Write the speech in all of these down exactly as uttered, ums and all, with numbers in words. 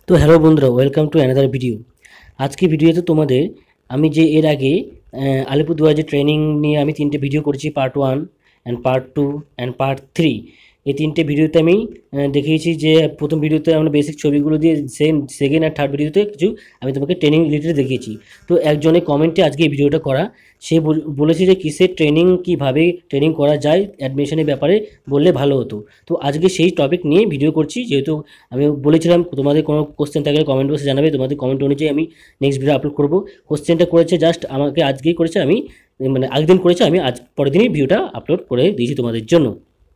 তো হ্যালো বন্ধুরা, welcome to another video. আজকে ভিডিওতে তোমাদের আমি যে এর আগে আহ, আলিপুরদুয়ার যে ট্রেনিং নিয়ে আমি তিনটে ভিডিও করেছি, part one and part two and part three. এই তিনটে ভিডিওতে আমি আহ, দেখিয়েছি যে প্রথম ভিডিওতে আমরা বেসিক ছবিগুলো দিয়ে, সেকেন্ড আর থার্ড ভিডিওতে কিছু আমি তোমাকে ট্রেনিং রিলেটেড দেখিয়েছি। তো একজনের কমেন্টে আজকে এই ভিডিওটা করা, সে বল- বলেছে যে কিসের ট্রেনিং, কীভাবে ট্রেনিং করা যায় অ্যাডমিশনের ব্যাপারে বললে ভালো হতো। তো আজকে সেই টপিক নিয়ে ভিডিও করছি। যেহেতু আমি বলেছিলাম তোমাদের কোনো কোশ্চেন থাকলে কমেন্ট বক্সে জানাবে, তোমাদের কমেন্ট অনুযায়ী আমি নেক্সট ভিডিও আপলোড করবো। কোশ্চেনটা করেছে জাস্ট আমাকে আজকেই করেছে, আমি মানে আগের দিন করেছে, আমি আজ পরের দিনই ভিডিওটা আপলোড করে দিয়েছি তোমাদের জন্য।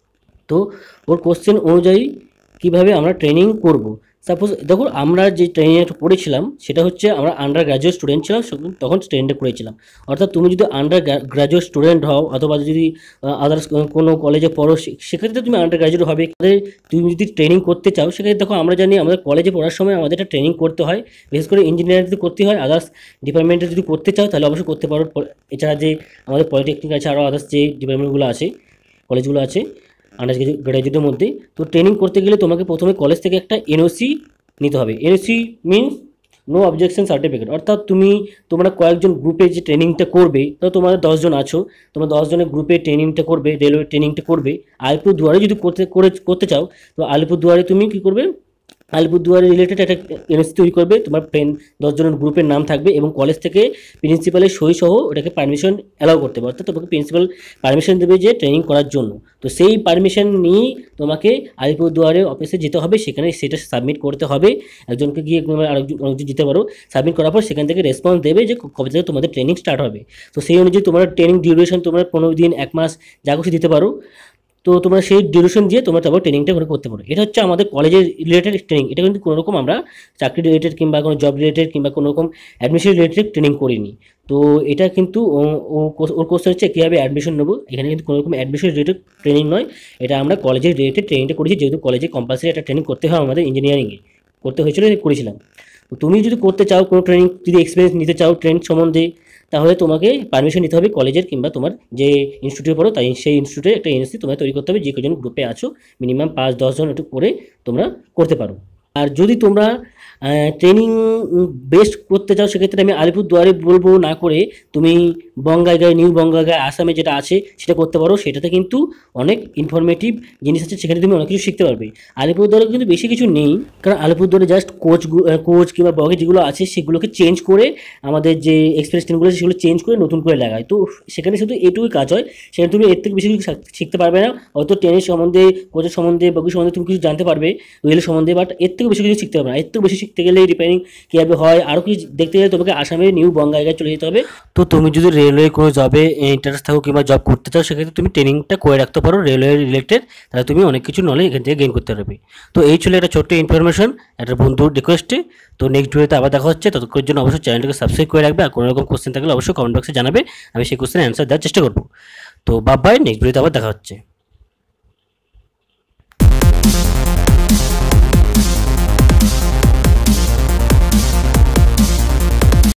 তো ওর কোশ্চেন অনুযায়ী কিভাবে আমরা ট্রেনিং করব। সাপোজ দেখো, আমরা যে ট্রেনিংটা পড়েছিলাম সেটা হচ্ছে আমরা আন্ডার গ্র্যাজুয়েট স্টুডেন্ট ছিলাম, তখন ট্রেনিংটা করেছিলাম। অর্থাৎ তুমি যদি আন্ডার গ্র্যাজুয়েট স্টুডেন্ট হও অথবা যদি আদার্স কোনো কলেজে পড়ো, সে- সেক্ষেত্রে তুমি আন্ডার গ্র্যাজুয়েট হবে। তাহলে তুমি যদি ট্রেনিং করতে চাও, সেক্ষেত্রে দেখো আমরা জানি আমাদের কলেজে পড়ার সময় আমাদের একটা ট্রেনিং করতে হয়, বিশেষ করে ইঞ্জিনিয়ারিং যদি করতে হয়, আদার্স ডিপার্টমেন্টে যদি করতে চাও তাহলে অবশ্যই করতে পারো। এছাড়া যে আমাদের পলিটেকনিক আছে, আরও আদার্স যে ডিপার্টমেন্টগুলো আছে, কলেজগুলো আছে আন্ডার গ্র্যাজুয়েটের মধ্যে, তো ট্রেনিং করতে গেলে তোমাকে প্রথমে কলেজ থেকে একটা এনওসি নিতে হবে। NOC means no objection certificate. অর্থাৎ তুমি তোমরা কয়েকজন গ্রুপে যে ট্রেনিংটা করবে, তো তোমাদের দশজন আছো, তোমরা দশজনের গ্রুপে ট্রেনিংটা করবে, রেলওয়ে ট্রেনিংটা করবে। আলিপুরদুয়ারে যদি করতে করে করতে চাও, তো আলিপুরদুয়ারে তুমি কী করবে, আলিপুরদুয়ারে রিলেটেড একটা এনওসি তৈরি করবে, তোমার ফ্রেন্ড দশজনের গ্রুপের নাম থাকবে এবং কলেজ থেকে প্রিন্সিপালের সই সহ ওটাকে পারমিশন অ্যালাউ করতে হবে। অর্থাৎ তোমাকে প্রিন্সিপাল পারমিশন দেবে যে ট্রেনিং করার জন্য। তো সেই পারমিশন নিয়েই তোমাকে আলিপুরদুয়ারের অফিসে যেতে হবে, সেখানে সেটা সাবমিট করতে হবে। একজনকে গিয়ে তোমরা আরেকজন আরেকজন যেতে পারো। সাবমিট করার পর সেখান থেকে রেসপন্স দেবে যে কবে থেকে তোমাদের ট্রেনিং স্টার্ট হবে। তো সেই অনুযায়ী তোমার ট্রেনিং ডিউরেশন তোমরা পনেরো দিন, এক মাস, যা কিছু দিতে পারো। তো তোমরা সেই ডিউরেশন দিয়ে তোমরা তারপর ট্রেনিংটা করে করতে পারো। এটা হচ্ছে আমাদের কলেজের রিলেটেড ট্রেনিং। এটা কিন্তু কোনো রকম আমরা চাকরি রিলেটেড কিংবা কোনো জব রিলেটেড কিংবা কোনো রকম অ্যাডমিশন রিলেটেড ট্রেনিং করিনি। তো এটা কিন্তু ও- ও কোস- ওর কোশ্চেন হচ্ছে কীভাবে অ্যাডমিশন নেবো। এখানে কিন্তু কোনো রকম অ্যাডমিশন রিলেটেড ট্রেনিং নয়, এটা আমরা কলেজের রিলেটেড ট্রেনিংটা করেছি, যেহেতু কলেজে কম্পালসারি একটা ট্রেনিং করতে হয়, আমাদের ইঞ্জিনিয়ারিংয়ে করতে হয়েছিল, করেছিলাম। তো তুমি যদি করতে চাও কোনো ট্রেনিং, যদি এক্সপিরিয়েন্স নিতে চাও ট্রেন সম্বন্ধে, তাহলে তোমাকে পারমিশন নিতে হবে কলেজের কিংবা তোমার যে ইনস্টিটিউটে পড়ো তাই সেই ইনস্টিটিউটে একটা এনএসসি তোমায় তৈরি করতে হবে। যে কজন গ্রুপে আছো মিনিমাম পাঁচ দশজন একটু করে তোমরা করতে পারো। আর যদি তোমরা ট্রেনিং বেস্ট করতে চাও, সেক্ষেত্রে আমি আলিপুরদুয়ারে বলবো না করে তুমি বঙ্গাইগাঁও, নিউ বঙ্গাইগাঁও আসামে যেটা আছে সেটা করতে পারো। সেটাতে কিন্তু অনেক ইনফরমেটিভ জিনিস আছে, সেখানে তুমি অনেক কিছু শিখতে পারবে। আলিপুরদুয়ারে কিন্তু বেশি কিছু নেই, কারণ আলিপুরদুয়ারে জাস্ট কোচ কোচ কিংবা বগে যেগুলো আছে সেগুলোকে চেঞ্জ করে, আমাদের যে এক্সপ্রেস ট্রেনগুলো আছে সেগুলো চেঞ্জ করে নতুন করে লাগায়। তো সেখানে শুধু এটুকুই কাজ হয়, সেখানে তুমি এর থেকে বেশি কিছু শিখ- শিখতে পারবে না। হয়তো ট্রেনের সম্বন্ধে, কোচের সম্বন্ধে, বগি সম্বন্ধে তুমি কিছু জানতে পারবে, রেলের সম্বন্ধে, বাট এর থেকে বেশি কিছু শিখতে পারবে না। এর থেকে বেশি শিখতে গেলে রিপেয়ারিং কীভাবে হয়, আরও কিছু দেখতে গেলে তোমাকে আসামে নিউ বঙ্গাইগাঁও চলে যেতে হবে। তো তুমি যদি রেলওয়ে কোনো জবে ইন্টারেস্ট থাকো কিংবা জব করতে চাও, সেক্ষেত্রে তুমি ট্রেনিংটা করে রাখতে পারো রেলওয়ে রিলেটেড, তাহলে তুমি অনেক কিছু নলেজ এখান থেকে গেইন করতে পারবে। তো এই ছিল একটা ছোট্ট ইনফরমেশন একটা বন্ধুর রিকোয়েস্টে। তো নেক্সট ভিডিওতে আবার দেখা হচ্ছে, ততক্ষণের জন্য অবশ্যই চ্যানেলটাকে সাবস্ক্রাইব করে রাখবে। আর কোনো রকম কোশ্চেন থাকলে অবশ্যই কমেন্ট বক্সে জানাবে, আমি সেই কোশ্চেনের অ্যান্সার দেওয়ার চেষ্টা করবো। তো বাই বাই, নেক্সট ভিডিওতে আবার দেখা হচ্ছে।